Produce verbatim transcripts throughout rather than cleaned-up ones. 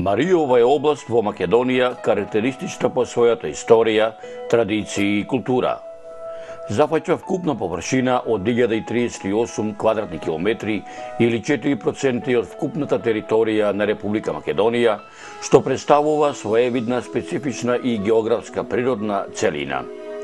Маријова е област во Македонија карактеристична по својата историја, традиции и култура. Зафаќа вкупна површина од илјада и триесет и осум квадратни километри или четири проценти од вкупната територија на Република Македонија, што представува своевидна специфична и географска природна целина.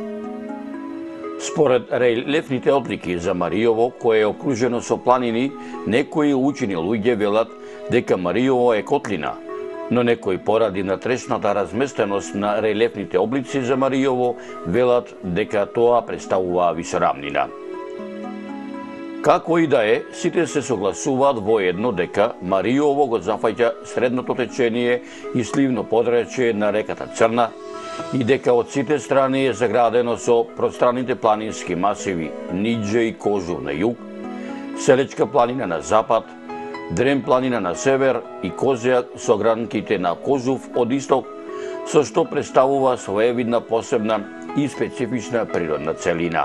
Според релефните одлики за Маријово, кое е окружено со планини, некои учени луѓе велат дека Маријово е котлина, но некои поради натрешната разместеност на релефните облици за Маријово велат дека тоа представува висорамнина. Како и да е, сите се согласуваат воедно дека Маријово го зафаќа средното течение и сливно подречје на реката Црна и дека од сите страни е заградено со пространните планински масиви Ниџе и Кожув на југ, Селечка планина на запад, Дрем планина на север и Козјак со гранките на Кожув од исток, со што представува своевидна посебна и специфична природна целина.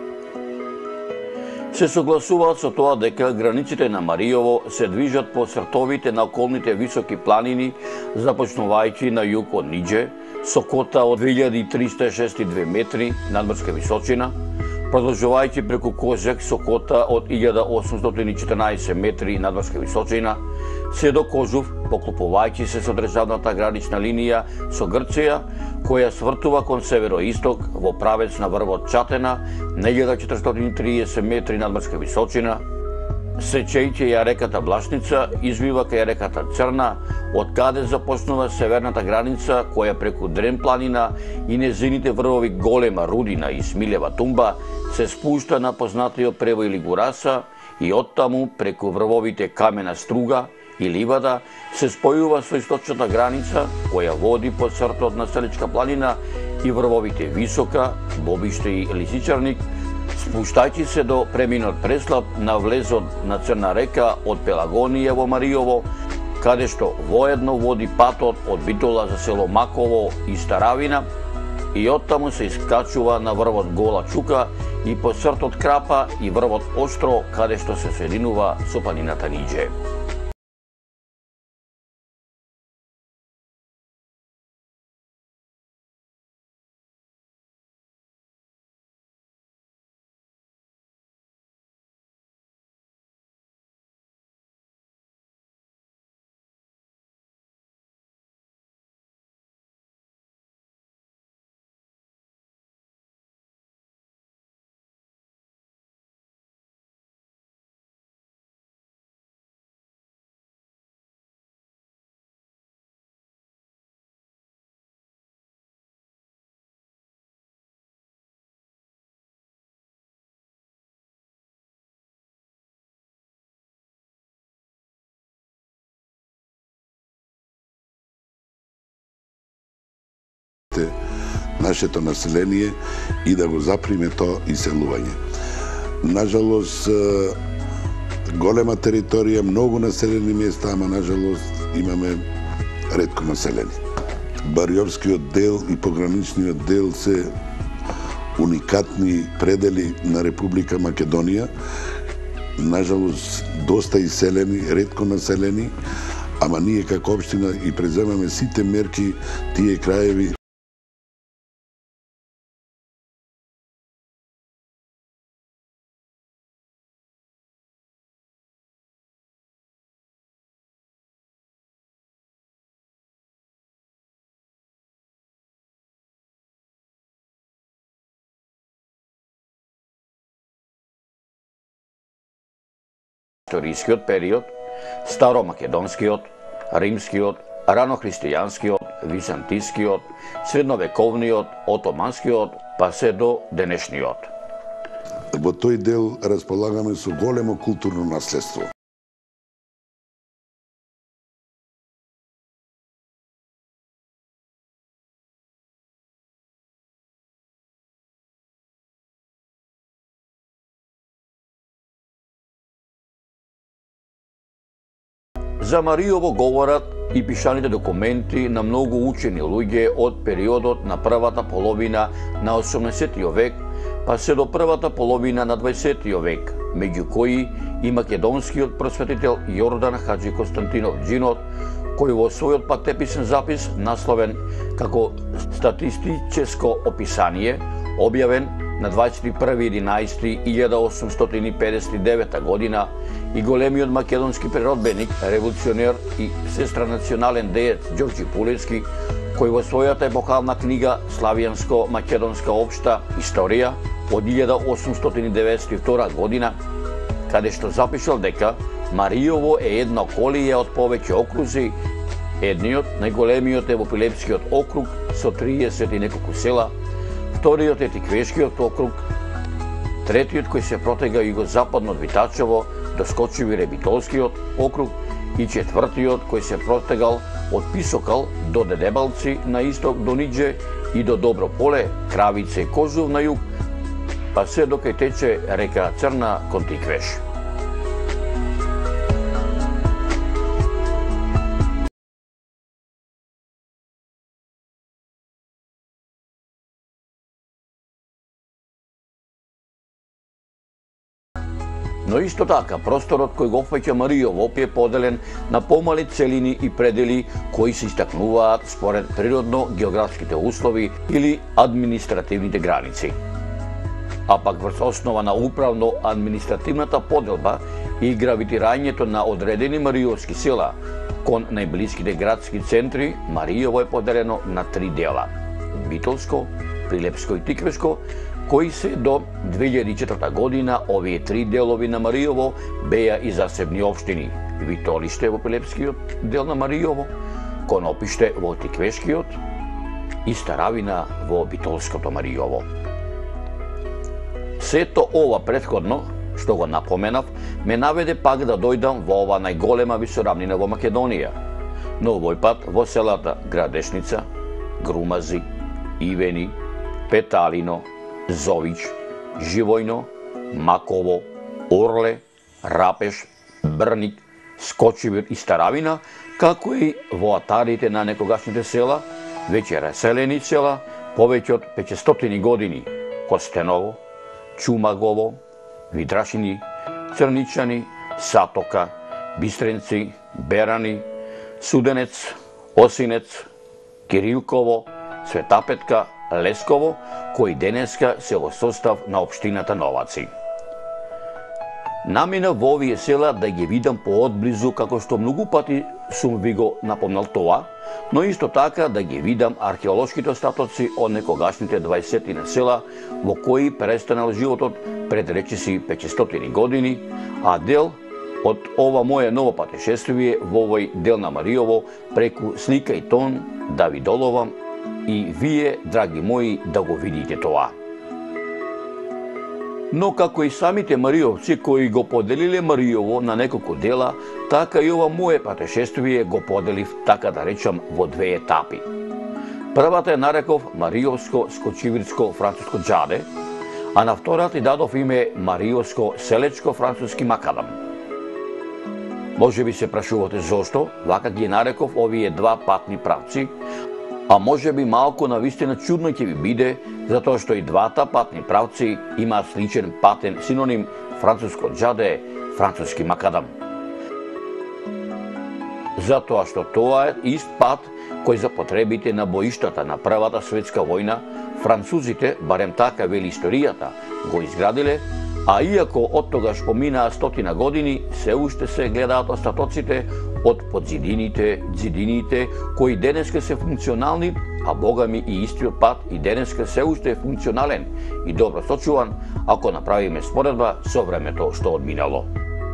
Се согласуваат со тоа дека границите на Маријово се движат по цртовите на околните високи планини, започнувајќи на југ од Ниџе, со кота од две илјади триста и шест метри надморска височина, продолжувајќи преку Козјак со кота од илјада осумстотини и четрнаесет метри надморска височина, се до Кожув, поклопувајќи се со државната гранична линија со Грција, која свртува кон североисток во правец на врвот Чатена на илјада четиристотини и триесет метри надморска височина, сечејќи ја реката Блашница, извива кај реката Црна, од каде започнува северната граница, која преку Дрем планина и незините врвови Голема Рудина и Смилева Тумба се спушта на познатиот превој Лигураса и оттаму преку врвовите Камена Струга и Ливада се спојува со источната граница, која води по цртот на Селечка планина и врвовите Висока, Бобиште и Лисичарник, спуштајќи се до преминот Преслап на влезот на Црна река од Пелагонија во Маријово, каде што воедно води патот од Битола за село Маково и Старавина и оттаму се искачува на врвот Гола Чука и по цртот Крапа и врвот Остро, каде што се соединува со планината Ниџе. Нашето население и да го заприме тоа иселување. Нажалост, голема територија, многу населени места, ама нажалост имаме ретко населени. Барјовскиот дел и пограничниот дел се уникатни предели на Република Македонија. Нажалост, доста иселени, ретко населени, ама ние како општина и преземаме сите мерки тие краеви историскиот период, старомакедонскиот, римскиот, ранохристијанскиот, византискиот, средновековниот, отоманскиот, па се до денешниот. Во тој дел располагаме со големо културно наследство. За Маријово говорат и пишаните документи на многу учени луѓе од периодот на првата половина на осумнаесеттиот век, па се до првата половина на дваесеттиот век, меѓу кои и македонскиот просветител Јордан Хаџи Константинов Џинот, кој во својот патеписен запис, насловен како статистическо описание, објавен на дваесет и први единаесети илјада осумстотини педесет и девета година, и големиот македонски природбеник, револуционер и сестранационален деец Ѓорѓи Пулевски, кој во својата епохална книга Славијанско-македонска општа историја од илјада осумстотини деветдесет и втора година, каде што запишал дека Маријово е едно колије од повеќе окрузи, едниот, најголемиот е во Пилепскиот округ со триесет и неколку села, вториот е Тиквешкиот округ, третиот кој се протега југозападно од Витачево до Скочевир е Битолскиот округ и четвртиот кој се протегал од Писокал до Дедебалци на исток до Нидже и до Добро поле, Кравица и Козов на југ, па се до кај тече река Црна кон Тиквеш. Но исто така, просторот кој го опфаќа Маријово е поделен на помали целини и предели кои се истакнуваат според природно-географските услови или административните граници. А пак врз основа на управно-административната поделба и гравитирањето на одредени маријовски села кон најблиските градски центри, Маријово е поделено на три дела: Битолско, Прилепско и Тиквешко, кои се до две илјади и четврта година овие три делови на Маријово беа и засебни општини: Витолиште во Пилепскиот дел на Маријово, Конопиште во Тиквешкиот и Старавина во Битолското Маријово. Сето ова претходно, што го напоменав, ме наведе пак да дојдам во ова најголема висоравнина во Македонија, но овој пат во селата Градешница, Грумази, Ивени, Петалино, Зович, Живојно, Маково, Орле, Рапеш, Брник, Скочевир и Старавина, како и во атарите на некогашните села, веќе раселени села, повеќе од петстотини години: Костеново, Чумагово, Видрашини, Црничани, Сатока, Бистренци, Берани, Суденец, Осинец, Кирилково, Светапетка, Лесково, кои денеска се во состав на општината Новаци. Намина во овие села да ги видам поодблизу, како што многу пати сум ви го напомнал тоа, но исто така да ги видам археолошките остатоци од некогашните дваесетина села во кои престанал животот пред речиси петстотини години, а дел од ова моје ново патешествие во овој дел на Маријово преку слика и тон да ви доловам и вие, драги мои, да го видите тоа. Но како и самите маријовци кои го поделиле Маријово на неколку дела, така и ова мое патешествие го поделив, така да речам, во две етапи. Првата е нареков Маријовско-скочивирско француско џаде, а на втората и дадов име Маријовско-селечко француски макадам. Може би се прашувате зошто вака ги нареков овие два патни правци, а може би малку навистина чудно ќе ви биде, затоа што и двата патни правци имаат сличен патен синоним француско џаде, француски макадам. Затоа што тоа е ист пат кој за потребите на боиштата на Првата светска војна французите, барем така вели историјата, го изградиле, а иако од тогаш поминаа стотина години, се уште се гледаат остатоците од подзидините, дзидините, кои денеска се функционални, а богами и истиот пат и денеска се уште е функционален и добро сочуван, ако направиме споредба со времето што одминало.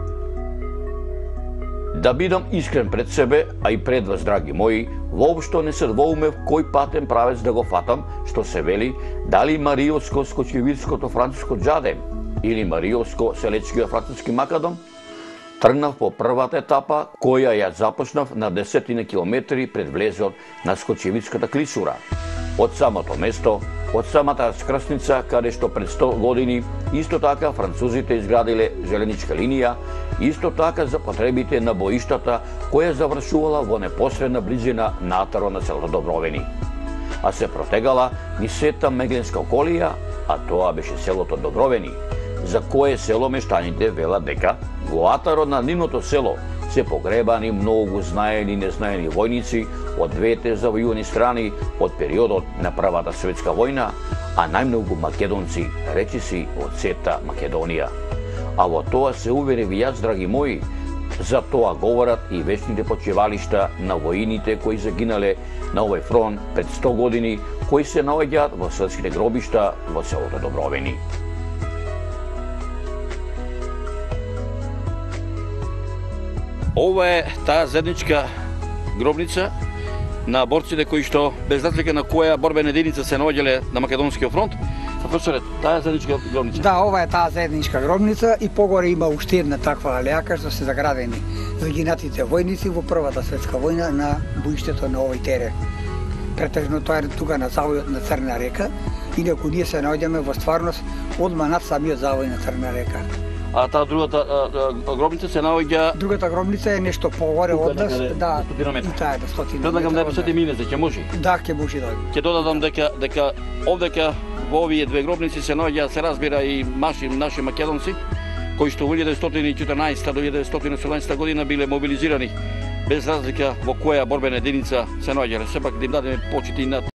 Да бидам искрен пред себе, а и пред вас, драги мои, воопшто не се двоумев кој патен правец да го фатам, што се вели, дали Маријовско-скочевирското француско џаде или Маријовско-селечкиот француски макадам. Тргнав по првата етапа, која ја започнав на десетина километри пред влезот на Скочевирската клисура. Од самото место, од самата скрсница, каде што пред сто години, исто така французите изградиле желеничка линија, исто така за потребите на боиштата, која завршувала во непосредна близина на атаро на селото Добровени. А се протегала низ сета Мегленска околија, а тоа беше селото Добровени, за кое село мештаните велат дека во атаро на нивното село се погребани многу знаени и незнаени војници од двете завојувани страни од периодот на Првата светска војна, а најмногу македонци, речиси од сета Македонија. А во тоа се уверив и јас, драги мои, за тоа говорат и вечните почивалишта на воините кои загинале на овој фронт пред сто години, кои се наоѓаат во светските гробишта во селото Добровени. Ова е таа заедничка гробница на борците кои што, без разлика на која борбена единица се наоѓале на Македонскиот фронт. Професоре, таа е заедничка гробница? Да, ова е таа заедничка гробница и погоре има уште една таква алејака што се заградени загинатите војници во Првата светска војна на боиштето на овој терен. Претежно тоа е тука на завојот на Црна река, инаку ние се наоѓаме во стварност одма над самиот завој на Црна река. А таа другата а, а, гробница се наоѓа... Другата гробница е нешто погоре од нас, да, и таа е на стотина. Предлагам да писате минете, ќе може? Да, ќе може да. Ќе додадам дека дека овдека во овие две гробници се наоѓа, се разбира, и наши наши македонци кои што во илјада деветстотини и четрнаесета до илјада деветстотини и осумнаесета година биле мобилизирани без разлика во која борбена единица се наоѓале. Сепак да им дадеме почит и на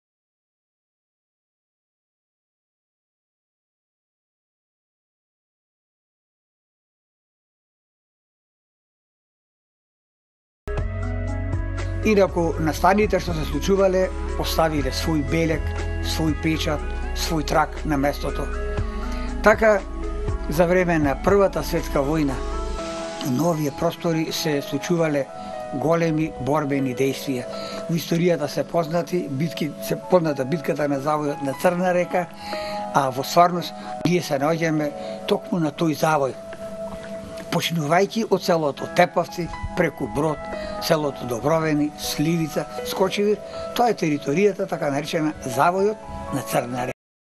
Инаку настаните што се случувале, оставиле свој белег, свој печат, свој трак на местото. Така, за време на Првата светска војна, на овие простори се случувале големи борбени действија. Во историјата се познати битки, се позната битката на завојот на Црна река, а во стварност ние се наоѓаме токму на тој завој, починувајќи од селото Тепавци, преку Брод, селото Добровени, Сливица, Скочевир, тоа е територијата така наречена завојот на Црна река.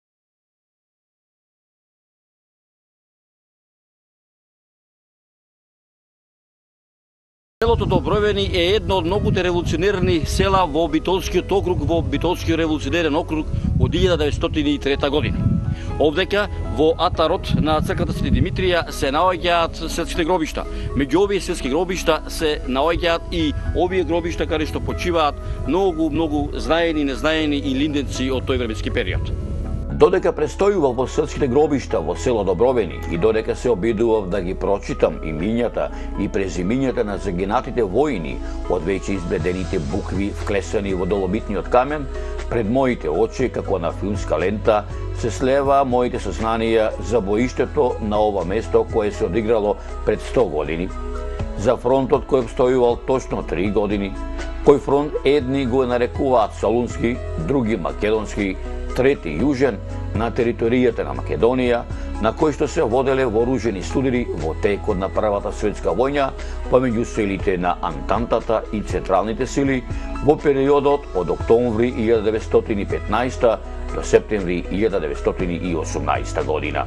Селото Добровени е едно од многуте револуционерни села во Битолскиот округ, во Битолскиот револуционерен округ од илјада деветстотини и трета година. Овдека во атарот на црквата Свети Димитрија се наоѓаат светските гробишта. Меѓу овие светски гробишта се наоѓаат и овие гробишта каде што почиваат многу, многу знаени, незнаени и линденци од тој временски период. Додека престојував во светските гробишта во село Добровени и додека се обидував да ги прочитам имињата и презимињата на загинатите војни од веќе избледените букви вклесани во доломитниот камен, пред моите очи, како на филмска лента, се слева моите сознанија за боиштето на ова место кое се одиграло пред сто години, за фронтот кој обстојувал точно три години, кој фронт едни го нарекуваат Солунски, други Македонски, трети јужен, на територијата на Македонија, на кој што се воделе вооружени судири во текот на Првата светска војна помеѓу силите на Антантата и централните сили во периодот од октомври илјада деветстотини и петнаесета до септември илјада деветстотини и осумнаесета година.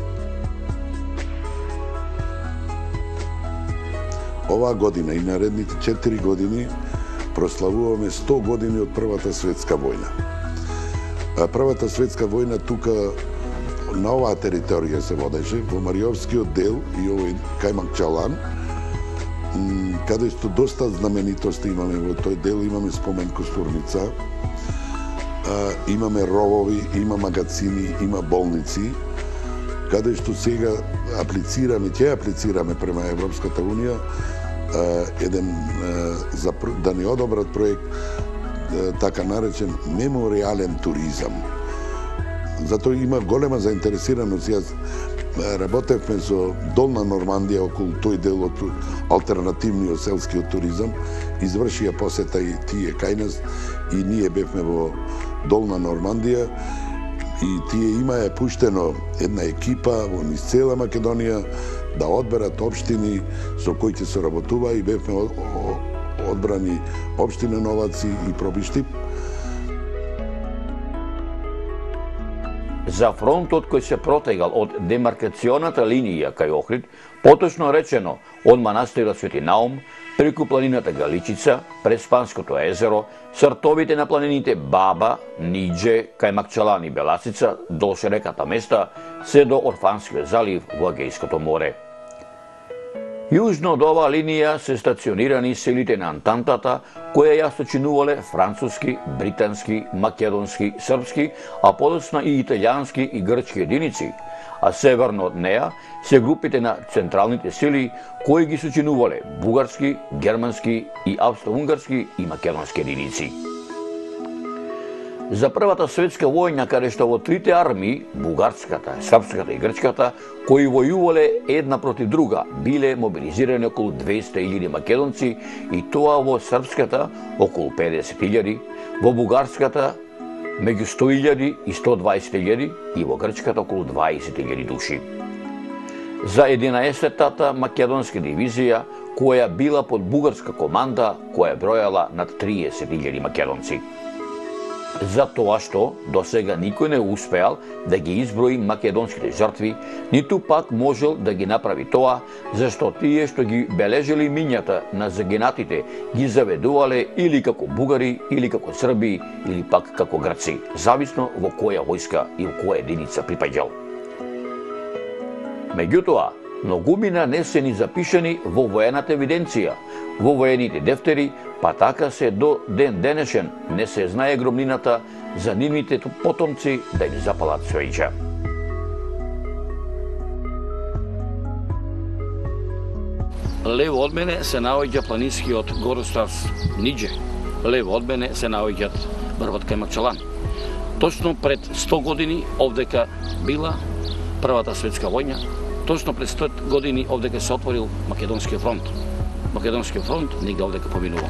Оваа година и наредните четири години прославуваме сто години од Првата светска војна. Првата светска војна тука на оваа територија се водеше, во Мариовскиот дел и овој Кајмакчалан, каде што доста знаменитости имаме во тој дел, имаме спомен костурница, имаме ровови, има магацини, има болници, каде што сега аплицираме, ќе аплицираме према Европската унија еден за да ни одобрат проект така наречен мемориален туризам. Затоа има голема заинтересираност. Јас работевме со Долна Нормандија околу тој дел од алтернативниот селскиот туризам, извршија посета и тие кај нас и ние бевме во Долна Нормандија и тие имаа пуштено една екипа во низ цела Македонија да одберат општини со кои ќе се работува и бевме одбрани општина Новаци и Пробишти. За фронтот кој се протегал од демаркационата линија кај Охрид, поточно речено од манастирот Свети Наум, преку планината Галичица, през Панското езеро, сртовите на планините Баба, Нидже, Кајмакчалан и Беласица, до реката Места, се до Орфанскиот залив во Егејското море. Јужно од оваа линија се стационирани силите на Антантата, кои ја сочинувале француски, британски, македонски, српски, а подоцна и италијански и грчки единици, а северно од неа се групите на централните сили кои ги сочинувале бугарски, германски и австро-унгарски и македонски единици. За Првата светска војна, каде што во трите армии, бугарската, српската и грчката, кои војувале една против друга, биле мобилизирани околу двеста илјади македонци, и тоа во српската околу педесет илјади, во бугарската меѓу сто илјади и сто дваесет илјади и во грчката околу дваесет илјади души. За единаесеттата македонска дивизија, која била под бугарска команда, која бројала над триесет илјади македонци. За тоа што до сега никој не успеал да ги изброи македонските жртви, ниту пак можел да ги направи тоа, зашто тие што ги бележели мињата на загинатите ги заведувале или како бугари, или како срби, или пак како грци, зависно во која војска и во која единица припаѓал. Меѓутоа, многумина не се ни запишани во воената евиденција, во воените дефтери, па така се до ден денешен не се знае гробнината за нивните потомци да им запалат свеќа. Лево од мене се наоѓа планинскиот горостар Нидже. Лево од мене се наоѓаат Брватка и Мачалан. Точно пред сто години овдека била Првата светска војна, точно пред сто години овдека се отворил Македонскиот фронт. Македонскиот фронт нигде овдека поминува.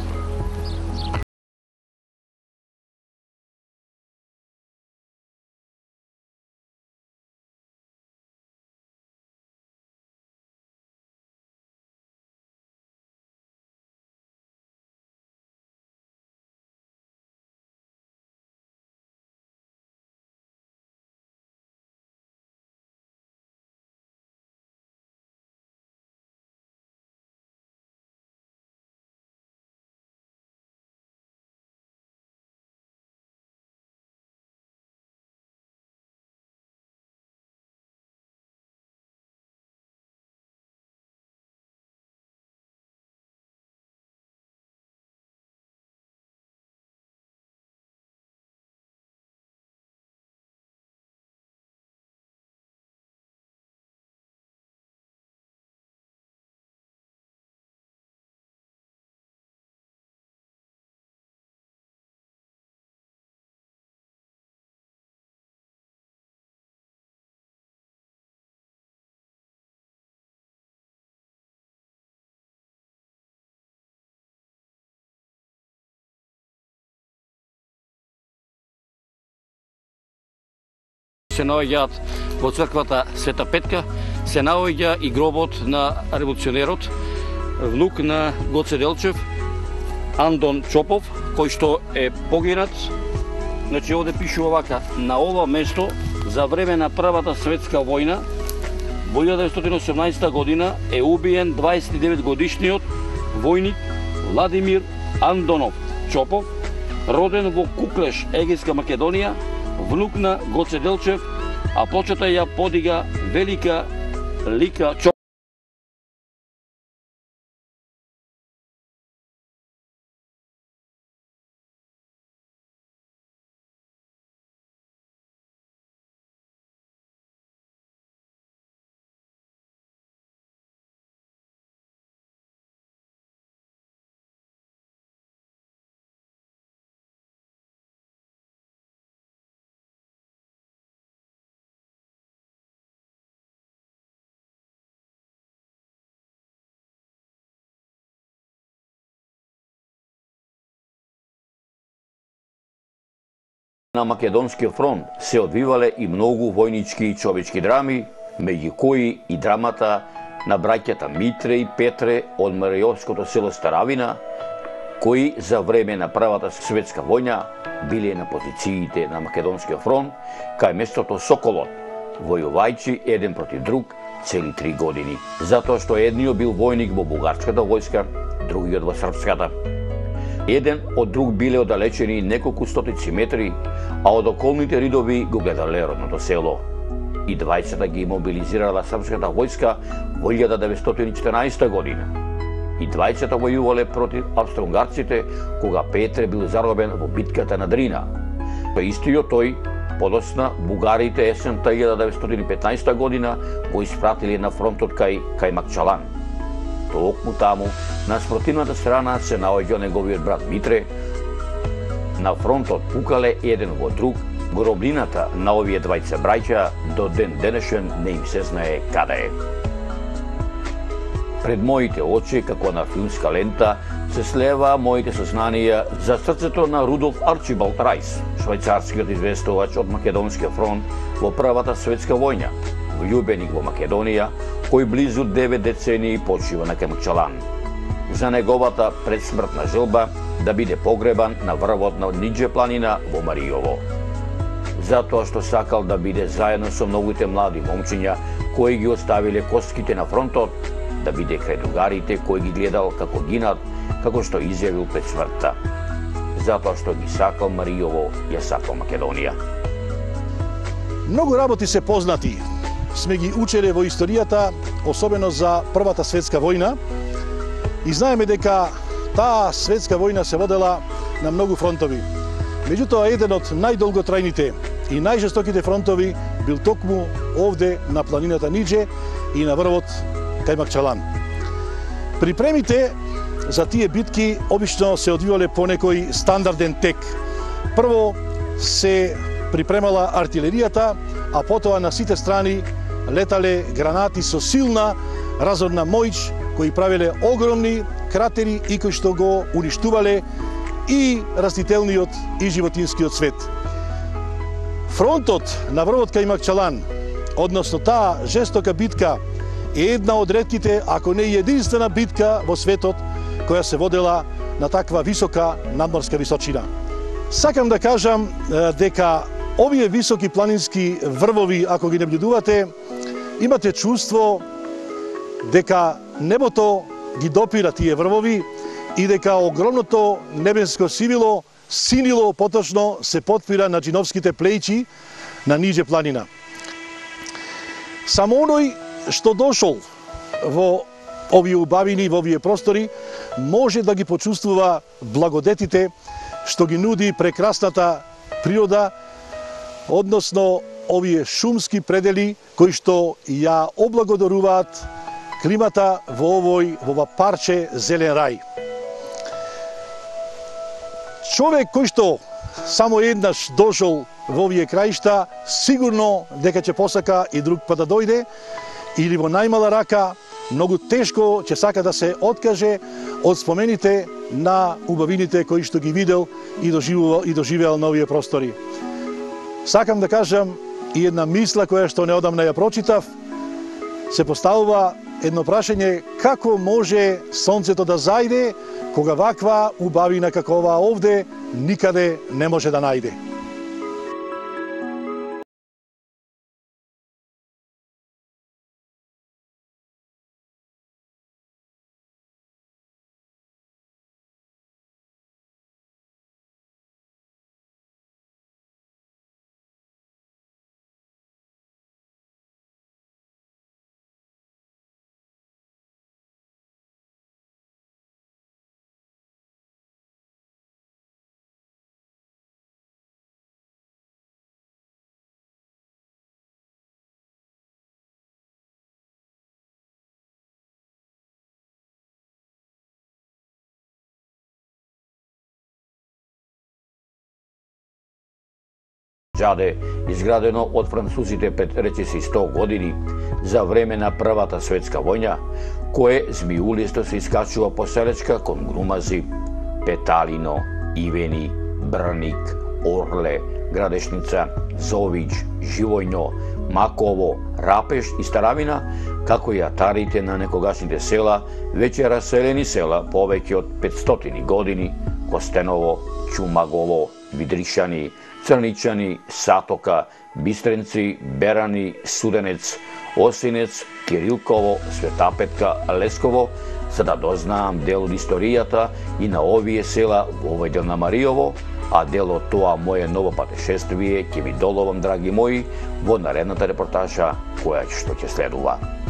Се наоѓаат во црквата Света Петка, се наоѓа и гробот на револуционерот, внук на Гоце Делчев, Андон Чопов, кој што е погинат. Значи овде пише овака: на ова место за време на Првата светска војна во илјада деветстотини и осумнаесетта година е убиен дваесет и девет годишниот војник Владимир Андонов Чопов, роден во Куклеш, Егејска Македонија, внук на Гоце Делчев, а плочата ја подига Велика Лика Чопов. На Македонскиот фронт се одвивале и многу војнички и човечки драми, меѓу кои и драмата на браќата Митре и Петре од Мариовското село Старавина, кои за време на Првата светска војна биле на позициите на Македонскиот фронт кај местото Соколот, војувајќи еден против друг цели три години, затоа што едниот бил војник во бугарската војска, другиот во српската. Еден од друг биле оддалечени неколку стотици метри, а од околните ридови го гледале родното село. И двајцата ги мобилизирала српската војска во илјада деветстотини и четинаесетта година. И двајцата војувале против австро-унгарците кога Петре бил заробен во битката на Дрина. По истиот тој, подосна, бугарите есента илјада деветстотини и петнаесетта година го испратили на фронтот кај Кајмакчалан. Токму таму, на спротивната страна се наоѓа неговиот брат Митре. На фронтот пукале еден во друг. Гробнината на овие двајца браќа до ден денешен не им се знае каде е. Пред моите очи, како на филмска лента, се слева моите сознанија за срцето на Рудолф Арчибалд Рајс, швајцарскиот известувач од Македонскиот фронт во Првата светска војна, влюбеник во Македонија, кој близу девет децении почива на Кајмакчалан. За неговата предсмртна желба да биде погребан на врвот на Нидже планина во Маријово. Затоа што сакал да биде заедно со многуте млади момчиња кои ги оставиле костките на фронтот, да биде крај другарите кои ги гледал како гинат, како што изјавил пред смртта. Затоа што ги сакал Маријово, ја сакал Македонија. Многу работи се познати. Сме ги учеле во историјата, особено за Првата светска војна, и знаеме дека таа светска војна се водела на многу фронтови. Меѓутоа, еден од најдолготрајните и најжестоките фронтови бил токму овде на планината Нидже и на врвот Кајмакчалан. Припремите за тие битки обично се одвивале по некој стандарден тек. Прво се припремала артилеријата, а потоа на сите страни летале гранати со силна разорна моќ, кои правеле огромни кратери и кои што го уништувале и растителниот и животинскиот свет. Фронтот на врвот Кајмакчалан, односно таа жестока битка, е една од ретките, ако не единствена битка во светот која се водела на таква висока надморска височина. Сакам да кажам дека овие високи планински врвови, ако ги наблюдувате, имате чувство дека небото ги допира тие врвови и дека огромното небеско сивило, синило поточно се потпира на джиновските плејчи на Нидже планина. Само оној што дошол во овие убавини, во овие простори, може да ги почувствува благодетите што ги нуди прекрасната природа, односно овие шумски предели кои што ја облагодаруваат климата во овој во ова парче зелен рај. Човек кој што само еднаш дошол во овие краишта, сигурно дека ќе посака и друг пат да дојде, или во најмала рака многу тешко ќе сака да се откаже од спомените на убавините кои што ги видел и доживувал и доживеал на овие простори. Сакам да кажам и една мисла која што неодамна ја прочитав, се поставува едно прашање: како може сонцето да зајде кога ваква убавина како ова овде никаде не може да најде? Џаде, изградено од французите пред речиси сто години за време на Првата светска војна, кое змиулисто се искачува по селечка кон Грумази, Петалино, Ивени, Брник, Орле, Градешница, Зович, Живојно, Маково, Рапеш и Старавина, како и атарите на некогашните села, веќе раселени села повеќе од петстотини години, Костеново, Чумагово, Видришани, Црничани, Сатока, Бистренци, Берани, Суденец, Осинец, Кирилково, Светапетка, Лесково, за да дознаам дел од историјата и на овие села во овој дел на Маријово, а дел од тоа мое ново патешествие ќе ви доловам, драги мои, во наредната репортажа која што ќе следува.